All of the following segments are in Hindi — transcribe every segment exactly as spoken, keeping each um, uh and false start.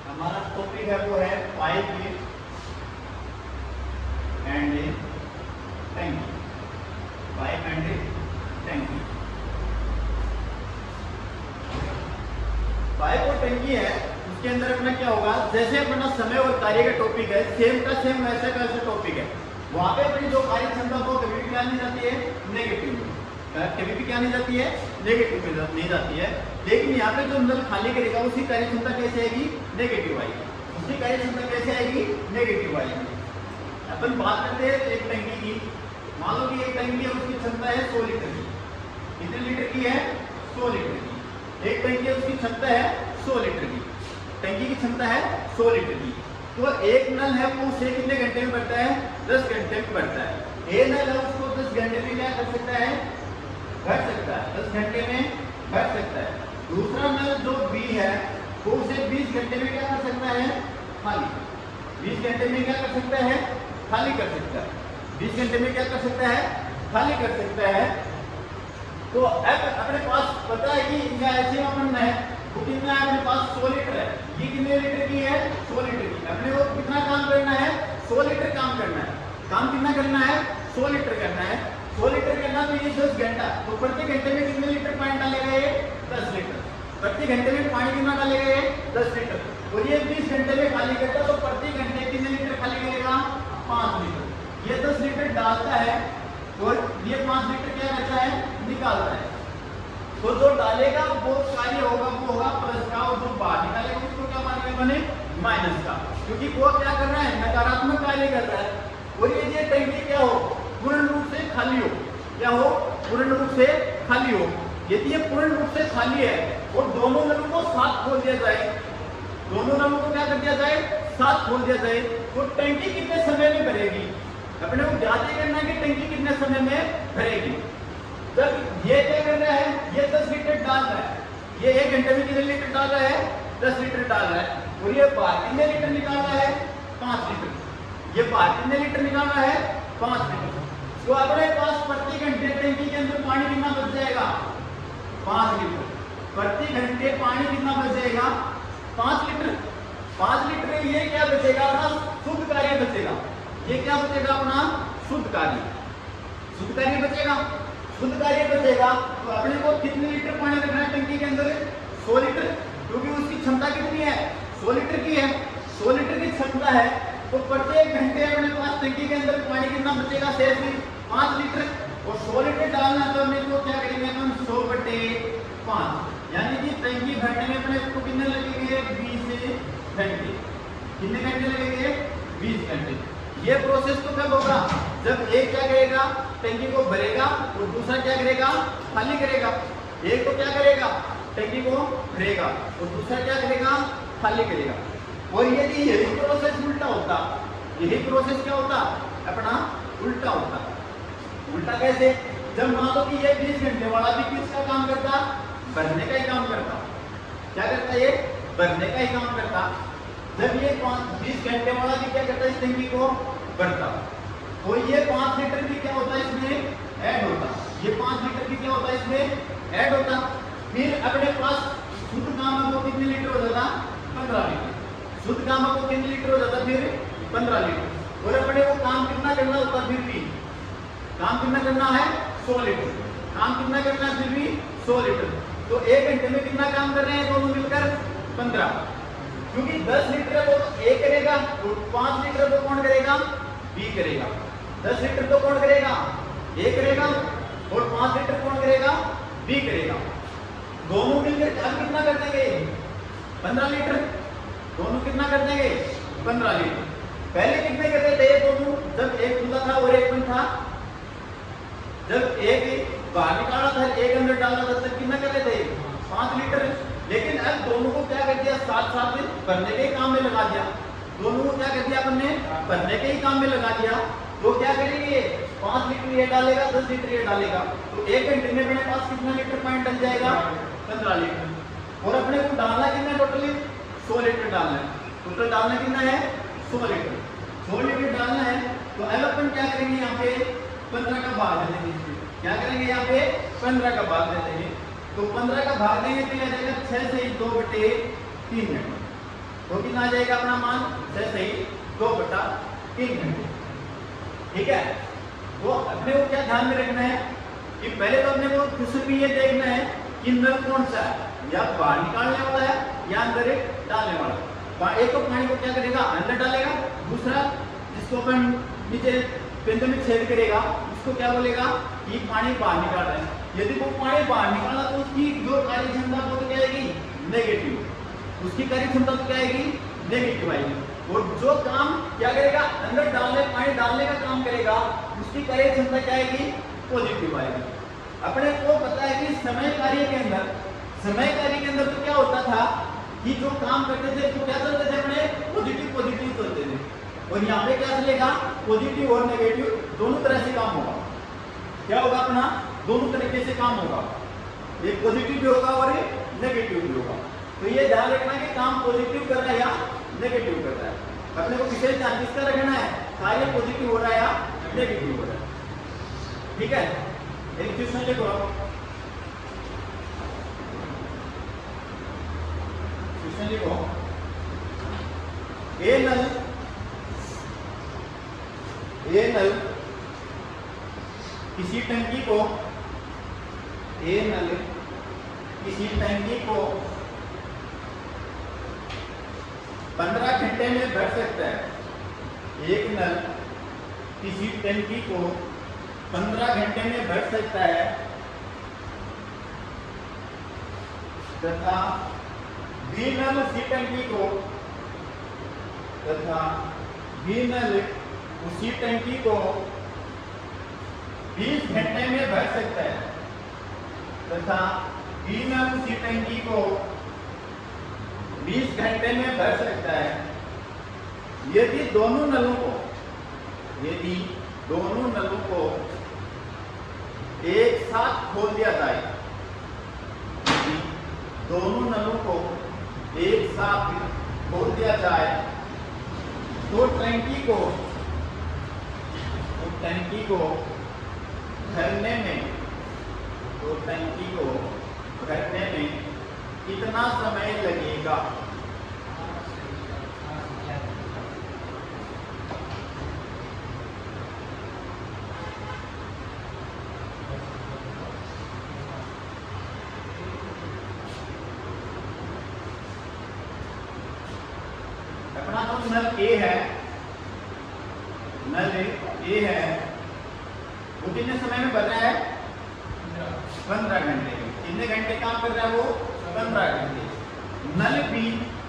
हमारा टॉपिक है वो है पाइप एंड टैंकी। पाइप एंड टैंकी। पाइप और टैंकी है, उसके अंदर अपना क्या होगा, जैसे अपना समय और कार्य का टॉपिक है, सेम का सेम वैसे का वैसे टॉपिक है। वहां पे अपनी जो कार्य क्षमता वो कभी भी क्या नहीं जाती है, नेगेटिव में। कभी भी क्या नहीं जाती है, नेगेटिव में नहीं जाती है। लेकिन यहाँ पे जो नल खाली करेगा उसी कार्य क्षमता कैसे आएगी, नेगेटिव आएगी। उसकी कार्य क्षमता कैसे आएगी, नेगेटिव आएगी। अपन बात करते हैं एक टैंकी की। मान लो कि एक टैंकी है, उसकी क्षमता है सौ लीटर की। कितने लीटर की है, सौ लीटर की। एक टैंकी है, उसकी क्षमता है सौ लीटर की। टैंकी की क्षमता है सौ लीटर की। तो एक नल है वो उसे कितने घंटे में भरता है, दस घंटे में भरता है। एक नल है उसको दस घंटे में क्या कर सकता है, भर सकता है, दस घंटे में भर सकता है। दूसरा नल जो बी है वो उसे बीस घंटे में क्या कर सकता है, खाली। बीस घंटे में क्या कर सकता है, खाली कर सकता है। बीस घंटे में क्या कर सकता है, खाली कर सकता है। तो अब अपने पास पता है कि इनका ऐसे अपन है वो कितना है, अपने पास सौ लीटर है। ये कितने लीटर की है, सौ लीटर की। अपने को कितना काम करना है, सौ लीटर काम करना है। काम कितना करना है, सौ लीटर करना है। सौ लीटर करना तो ये दस घंटा, तो प्रति घंटे में कितने लीटर पानी डालेगा, ये दस लीटर। प्रति घंटे में पानी कितना डालेगा, ये दस लीटर। और ये बीस घंटे में खाली करता है, तो प्रति घंटे कितने लीटर खाली करेगा, पांच लीटर। ये दस लीटर डालता है और ये पांच लीटर क्या करता है, निकालता है। तो जो डालेगा वो कार्य होगा वो होगा प्लस का, और जो बाहर निकालेगा उसको क्या मानेगा, बने माइनस का, क्योंकि वो क्या कर रहा है, नकारात्मक कार्य कर रहा है। और ये ये टैंकी क्या हो, पूर्ण रूप से खाली हो। क्या हो, पूर्ण रूप से खाली हो। यदि ये पूर्ण रूप से खाली है और दोनों नलों को साथ खोल दिया जाए, दोनों नलों को क्या कर दिया जाए, साथ खोल दिया जाए, तो टैंकी कितने समय में भरेगी। अपने को ज्ञात करना है कि टैंकी कितने समय में भरेगी। तब ये क्या कर रहा है, ये दस लीटर डाल रहा है। ये एक घंटे में कितने लीटर डाल रहा है, दस लीटर डाल रहा है। और ये बाहर कितने लीटर निकाल रहा है, पांच लीटर। ये बाहर कितने लीटर निकाल रहा है, पांच लीटर। तो अपने पास प्रति घंटे टैंकी के अंदर पानी कितना बच जाएगा, पांच लीटर। प्रति घंटे पानी कितना बच जाएगा, पांच लीटर। पांच लीटर ये क्या बचेगा, अपना शुद्ध कार्य बचेगा। ये क्या बचेगा, अपना शुद्ध कार्य, शुद्ध कार्य बचेगा। शुद्ध कार्य बचेगा तो अपने को कितने लीटर पानी रखना है टंकी के अंदर, सौ लीटर, क्योंकि उसकी क्षमता कितनी है, सौ लीटर की है। सौ लीटर की क्षमता है, तो प्रत्येक घंटे अपने पास टंकी के अंदर पानी कितना बचेगा, शेष में पांच लीटर। और सौ लीटर डालना तो अपने को क्या करेंगे हम, सौ बटे पांच, यानी कि टंकी भरने में अपने को कितने लगेंगे, बीस घंटे। कितने घंटे लगेंगे, बीस घंटे। ये प्रोसेस तो कब होगा, जब एक क्या करेगा, टंकी को भरेगा और दूसरा क्या करेगा, खाली करेगा। एक तो क्या करेगा, टंकी को भरेगा और दूसरा क्या करेगा, खाली करेगा। और यदि यही प्रोसेस उल्टा होता, यही प्रोसेस क्या होता, अपना उल्टा होता। उल्टा कैसे, जब मान लो कि ये बीस घंटे वाला भी किसका काम करता, भरने का ही काम करता। क्या करता, ये भरने का ही काम करता। जब ये बीस घंटे वाला भी क्या करता है, इस टंकी को भरता, तो ये पांच लीटर भी क्या होता है, इसमें ऐड होता। ये पांच लीटर भी क्या होता है, इसमें ऐड होता। फिर अपने पास शुद्ध काम को कितने लीटर हो जाता, पंद्रह लीटर। शुद्ध काम को कितने लीटर हो जाता, फिर पंद्रह लीटर। और अपने को काम कितना करना होता, फिर भी काम कितना करना है, सौ लीटर। काम कितना करना है, फिर भी सौ लीटर। तो एक घंटे में कितना काम कर रहे हैं दोनों मिलकर, पंद्रह। क्योंकि दस लीटर वो ए करेगा और पांच लीटर वो कौन करेगा, बी करेगा। दस लीटर तो कौन करेगा, ए करेगा, और पांच लीटर कौन करेगा, बी करेगा। दोनों मिलकर काम कितना कर देंगे, पंद्रह लीटर। दोनों कितना कर देंगे, पंद्रह लीटर। पहले कितने करते थे ये दोनों, जब एक खुला था और एक बंद था। जब एक बाहर निकाला था, एक अंदर डाला था, तब कितना कर रहे थे, पांच लीटर। लेकिन अब दोनों को क्या कर दिया, साथ साथ भरने के काम में लगा दिया। दोनों को क्या कर दिया अपन ने, भरने के ही काम में लगा दिया। तो क्या करेंगे, पांच लीटर ये डालेगा, दस लीटर ये डालेगा, तो एक घंटे में अपने पास कितना लीटर पानी डल जाएगा, पंद्रह लीटर। और अपने को डालना कितना, टोटली सौ लीटर डालना है। टोटल डालना कितना है, सौ लीटर। सौ लीटर डालना है। तो अब अपन क्या करेंगे, यहाँ पे पंद्रह का भाग दे देंगे। क्या करेंगे, यहाँ पे पंद्रह का भाग दे देंगे। तो पंद्रह का भाग देंगे तो यह जाएगा छह से दो बटे तीन घंटे। तो कितना आ जाएगा अपना मान जैसे ही दो बटा तीन घंटे। ठीक है, तो अपने को क्या ध्यान में रखना है कि पहले तो अपने को क्वेश्चन में ये देखना है कि नल कौन सा है, या बाहर निकालने वाला है या अंदर एक डालने वाला। एक तो पानी को क्या करेगा अंदर डालेगा, दूसरा जिसको अपन नीचे केंद्र में छेद करेगा उसको क्या बोलेगा कि पानी बाहर निकाल रहा है। यदि वो पानी बाहर निकाला तो उसकी जो कार्य क्षमता वो तो क्या आएगी नेगेटिव, उसकी कार्य क्षमता तो क्या आएगी नेगेटिव आएगी। और जो काम क्या करेगा अंदर डालने पानी डालने का काम करेगा उसकी कार्य क्षमता क्या आएगी पॉजिटिव आएगी। अपने को पता है कि समय कार्य के अंदर समय कार्य के अंदर तो क्या होता था कि जो काम करते थे तो क्या चलते थे अपने पॉजिटिव पॉजिटिव चलते थे, और यहाँ पे क्या चलेगा पॉजिटिव और नेगेटिव दोनों तरह से काम होगा। क्या होगा अपना दोनों तरीके से काम होगा, एक पॉजिटिव भी होगा और एक नेगेटिव भी होगा। तो ये ध्यान रखना कि काम पॉजिटिव कर रहा है या नेगेटिव कर रहा है। अपने को विशेष ध्यान किसका रखना है, कार्य पॉजिटिव हो रहा है या नेगेटिव हो रहा है। ठीक है, एक क्वेश्चन लिखो, क्वेश्चन लिखो ए नल ए नल किसी टंकी को ए नल किसी टंकी को पंद्रह घंटे में भर सकता है। एक नल किसी टंकी को पंद्रह घंटे में भर सकता है तथा बी नल उसी टंकी को तथा बी नल उसी टंकी को बीस घंटे में भर सकता है तथा बी नल उसी टंकी को बीस घंटे में भर सकता है। यदि दोनों नलों को यदि दोनों नलों को एक साथ खोल दिया जाए यदि दोनों नलों को एक साथ खोल दिया जाए तो टंकी को तो टंकी को भरने में तो टंकी को भरने में कितना समय लगेगा। अपना जो नल ए है नल ए है वो कितने समय में भर रहा है पंद्रह घंटे। कितने घंटे काम कर रहा है वो पंद्रह घंटे। नल बी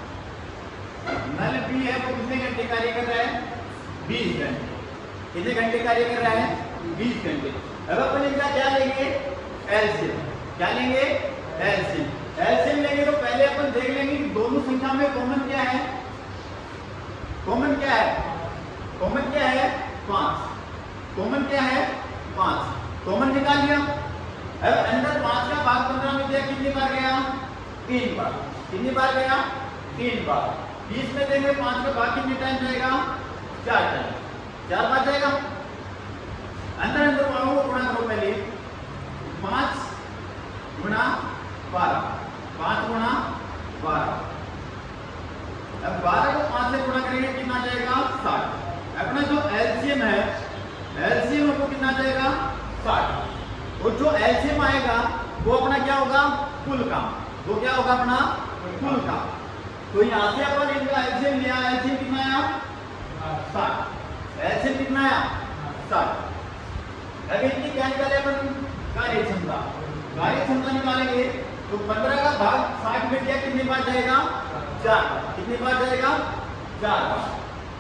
नल बी है वो कितने घंटे कार्य कर रहा है बीस घंटे। कितने घंटे कार्य कर रहा है बीस घंटे। अब अपन इनका क्या लेंगे एलसीएम। क्या लेंगे एलसीएम। एलसीएम लेंगे तो पहले अपन देख लेंगे कि दोनों संख्या में कॉमन क्या है। कॉमन क्या है कॉमन क्या है पांच। कॉमन क्या है पांच। कॉमन निकाल लिया। अब अंदर पांच का भाग पंद्रह में दिया कितनी बार गया तीन बार। कितनी बार गया तीन बार। बीस में देंगे पांच का भाग कितने टाइम जाएगा चार टाइम। चार बार जाएगा। अंदर अंदर वालों को गुणा करो पहले पांच गुणा बारह पांच गुणा बारह। अब बारह को पांच से गुणा करेंगे कितना जाएगा साठ। अपना जो एलसीएम है एलसीएम को कितना जाएगा साठ। और जो एलसीएम आएगा वो अपना क्या होगा कुल काम। वो क्या होगा अपना कुल काम। तो यहां से अपन इनका एलसीएम लिया। एलसीएम कितना आया साठ। एलसीएम कितना आया साठ। अब इनकी क्या निकाले अपन कार्य क्षमता। कार्य क्षमता निकालेंगे तो पंद्रह का भाग साठ में दिया कितनी बार जाएगा चार। कितनी बार जाएगा चार बार।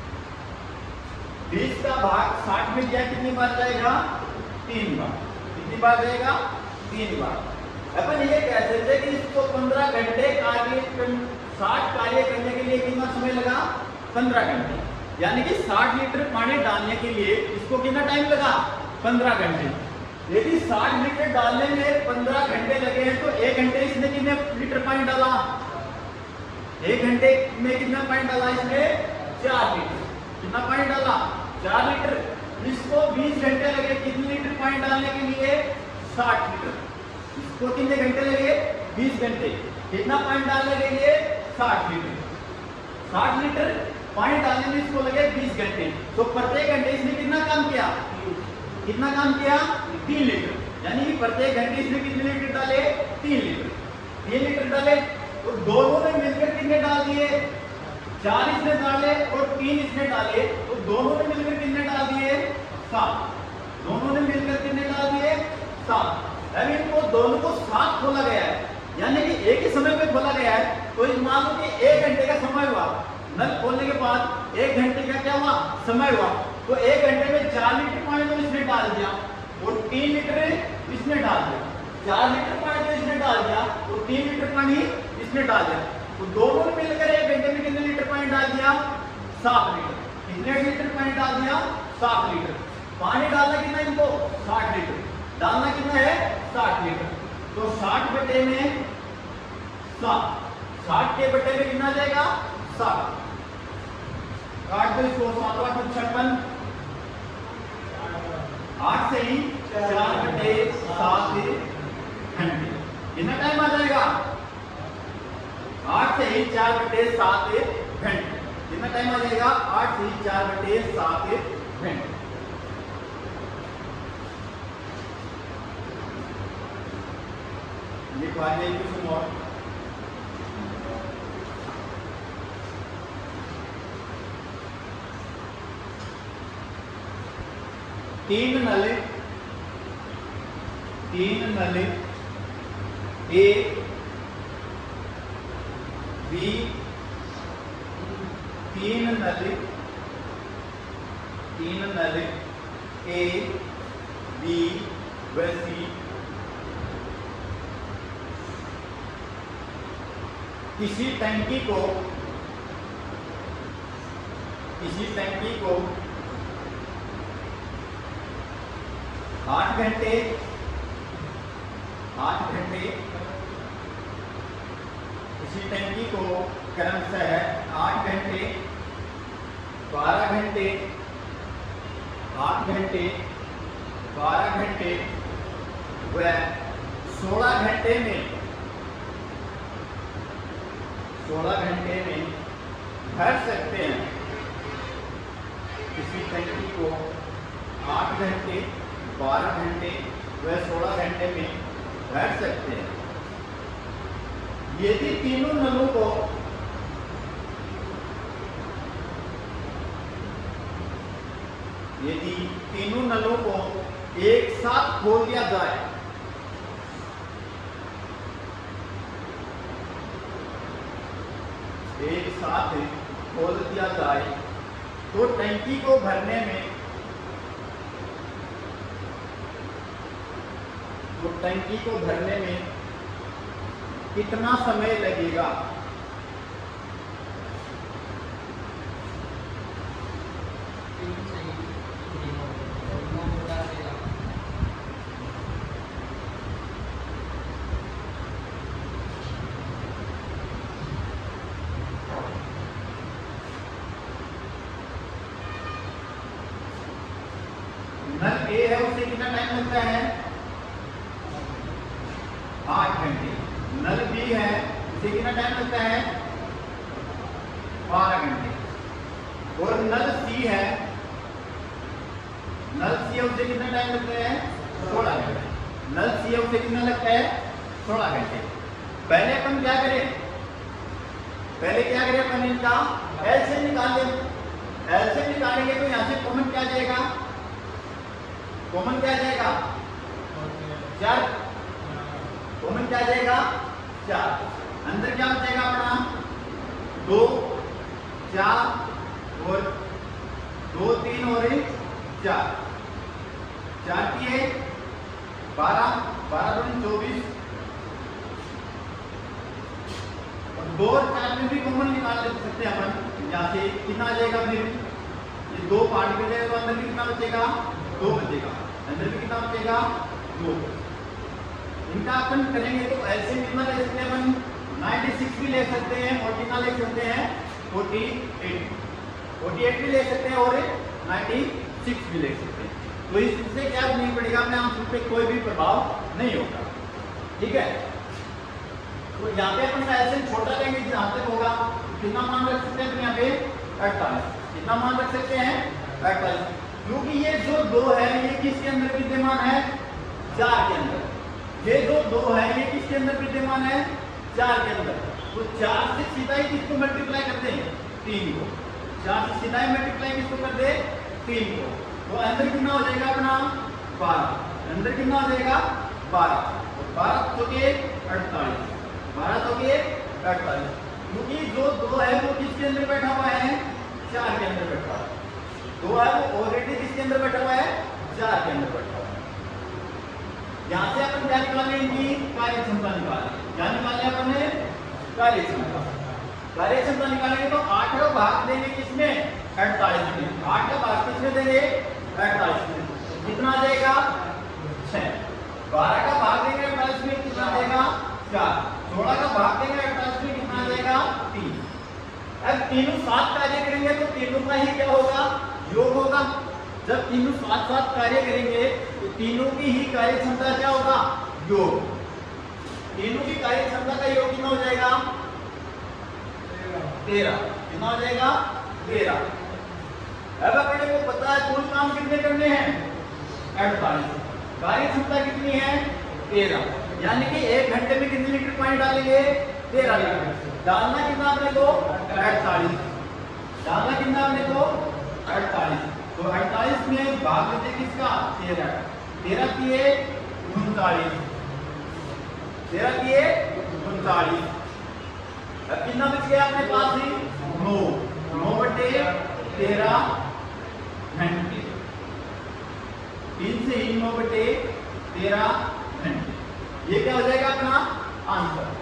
बीस का भाग साठ में दिया कितनी बार जाएगा तीन बार। कितनी बार जाएगा तीन बार। अपन ये कह सकते हैं कि इसको पंद्रह घंटे कार्य साठ कार्य करने के लिए कितना समय लगा पंद्रह घंटे। यानी कि साठ लीटर पानी डालने के लिए इसको कितना टाइम लगा पंद्रह घंटे। यदि साठ लीटर डालने में पंद्रह घंटे लगे हैं तो एक घंटे इसने कितने लीटर पानी डाला। एक घंटे में कितना पानी डाला इसने चार लीटर। कितना पानी डाला चार लीटर। इसको बीस घंटे लगे कितने लीटर पानी डालने के लिए साठ लीटर। इसको कितने घंटे लगे बीस घंटे। कितना पानी डालने के लिए साठ लीटर। साठ लीटर पानी डालने में इसको लगे बीस घंटे, तो प्रत्येक घंटे इसने कितना काम किया, कितना काम किया, तीन लीटर, यानी कि प्रत्येक घंटे इसने कितने लीटर डाले, तीन लीटर, तीन लीटर डाले। तो दोनों ने मिलकर कितने डाल दिए, चार इसने डाले और तीन इसने डाले, तो दोनों ने मिलकर कितने डाल दिए, सात, दोनों ने मिलकर कितने डाल दिए, सात। अभी इनको दोनों को सात खोला गया है, यानी कि एक ही समय पे खोला गया है। तो मान लो कि एक घंटे का समय हुआ, नल खोलने के बाद एक घंटे का क्या हुआ, समय हुआ, तो एक घंटे में चार लीटर पानी तो इसने डाल दिया और तीन लीटर इसने डाल दिया, चार लीटर पानी तो इसने डाल दिया और तीन लीटर पानी इसने डाल दिया, तो दोनों ने मिलकर एक घंटे में कितने लीटर पानी डाल दिया, सात लीटर। कितने लीटर पानी डाल दिया, सात लीटर। पानी डालना कितना इनको, साठ लीटर, डालना कितना है, साठ लीटर। तो साठ बटे में सात, साठ के बटे में कितना जाएगा, सात, काट दो इसको, सात आठ छप्पन, आठ से ही चार बटे सात घंटे, कितना टाइम आ जाएगा, आठ से ही चार बटे सात घंटे, कितना टाइम आ जाएगा, आठ से ही चार बटे सात घंटे। लिखवा दिए कुछ और, तीन नल, तीन नल ए बी, तीन नल, तीन नल ए बी व सी किसी टंकी को, किसी टंकी को आठ घंटे, आठ घंटे, किसी टंकी को क्रमशः आठ घंटे, बारह घंटे, आठ घंटे, बारह घंटे व सोलह घंटे में, सोलह घंटे में भर सकते हैं। किसी टंकी को आठ घंटे, बारह घंटे व सोलह घंटे में भर सकते हैं। यदि तीनों नलों को यदि तीनों नलों को एक साथ खोल दिया जाए, एक साथ खोल दिया जाए तो टंकी को भरने में, तो टंकी को भरने में कितना समय लगेगा? नल ए है, उसे कितना टाइम लगता है? आठ घंटे। नल बी है, उसे कितना टाइम लगता है? बारह घंटे। और नल सी है, नल सी है, उसे कितना टाइम लगता है? सोलह घंटे। नल सी है, उसे कितना लगता है? सोलह घंटे। पहले अपन क्या करें? पहले क्या करें अपन इनका एलसीएम निकाल लें। एलसीएम निकालेंगे तो यहाँ से कॉमन क्या जाएगा? कॉमन क्या जाएगा? चार। कॉमन क्या जाएगा? चार। अंदर क्या बचेगा अपना? दो, चार और दो, तीन और एक चार। चार की है बारह, बारह दूनी चौबीस। और दो और चार में भी कॉमन निकाल सकते हैं अपन। यहाँ से कितना आ जाएगा? फिर ये दो पार्ट में जाएगा तो अंदर कितना बचेगा? दो बचेगा। अंदर में कितना बचेगा? दो। इनका अपन करेंगे तो ऐसे कितना ले सकते हैं अपन? छियानवे भी ले सकते हैं और कितना ले सकते हैं? अड़तालीस। अड़तालीस भी ले सकते हैं और छियानवे भी ले सकते हैं। तो इससे क्या नहीं पड़ेगा, अपने आंसर पे कोई भी प्रभाव नहीं होगा। ठीक है, तो यहाँ पे अपन ऐसे छोटा लेंगे जहां तक होगा कितना मान रख सकते हैं यहाँ पे अड़तालीस। कितना मान रख सकते हैं अड़तालीस, क्योंकि ये जो दो है ये किसके अंदर विद्यमान है चार के अंदर। ये जो दो है ये किसके अंदर विद्यमान है चार के अंदर। तो चार से सीधा ही किसको मल्टीप्लाई करते हैं तीन को। चार से सीधा ही मल्टीप्लाई किसको कर दे तीन को। तो अंदर कितना हो जाएगा अपना बारह। अंदर कितना हो जाएगा बारह। बारह तो के अड़तालीस। बारह तो के अड़तालीस, क्योंकि जो दो है वो किसके अंदर बैठा हुआ है चार के अंदर बैठा हुआ है। दो है वो ऑलरेडी किसके अंदर बैठा हुआ है चार के अंदर बैठा हुआ है। यहाँ से अपन क्या निकालें इनकी कार्य क्षमता निकालें। क्या निकालें अपन ने कार्य क्षमता। कार्य क्षमता निकालेंगे तो आठ का भाग देंगे किसमें अड़तालीस में। आठ का भाग किसमें देंगे अड़तालीस में, कितना आ जाएगा छह। बारह का भाग देंगे अड़तालीस में, कितना आ जाएगा चार। सोलह का भाग देंगे अड़तालीस में, कितना आ जाएगा तीन। अब तीनों सात कार्य करेंगे तो तीनों का ही क्या होगा योग होगा। जब तीनों साथ साथ कार्य करेंगे तो तीनों की ही कार्य क्षमता क्या होगा योग। तीनों की कार्य क्षमता का योग कितना हो जाएगा तेरह। कितना हो जाएगा तेरह। अब अपने को पता है कुल काम कितने करने हैं अड़तालीस। कार्य क्षमता कितनी है तेरह, यानी कि एक घंटे में कितने लीटर पानी डालेंगे तेरह लीटर। डालना कितना अपने को अड़तालीस। डालना कितना अपने को अड़तालीस। तो अड़तालीस में भाग देते किसका तेरह। तेरह किए उनतालीस। तेरह किए उनतालीस। अब कितना बच गया अपने पास ही नौ। नौ बटे तेरह घंटे। तीन से ही नौ बटे तेरह घंटे। ये क्या हो जाएगा अपना आंसर।